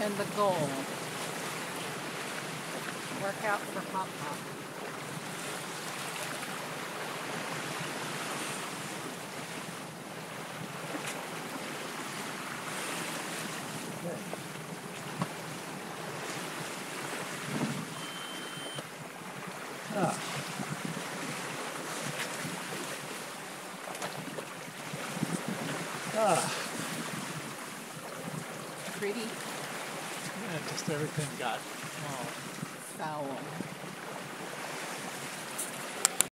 and the goal. Work out for Pop Pop. Pretty. Yeah, just everything got foul.